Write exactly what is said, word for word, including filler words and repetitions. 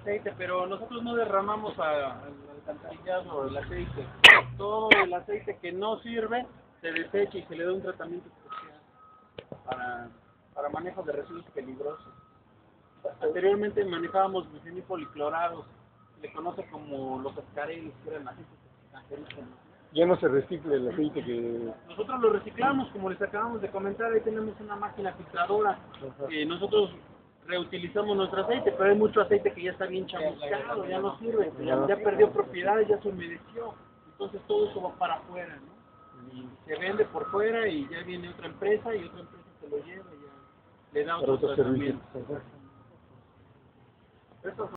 aceite, pero nosotros no derramamos a- al alcantarillado el aceite. Todo el aceite que no sirve se desecha y se le da un tratamiento especial para, para manejo de residuos peligrosos. Anteriormente manejábamos bifenipoliclorados, se le conoce como los ascareles, que eran aceites cancerígenos. Ya no se recicla el aceite que... Nosotros lo reciclamos, como les acabamos de comentar, ahí tenemos una máquina filtradora. Eh, nosotros reutilizamos nuestro aceite, pero hay mucho aceite que ya está bien chamuscado, ya no sirve, ya, ya perdió propiedades, ya se humedeció. Entonces todo eso va para afuera, ¿no? Y se vende por fuera y ya viene otra empresa y otra empresa se lo lleva y ya le da para otro otros servicios. tratamiento. Estos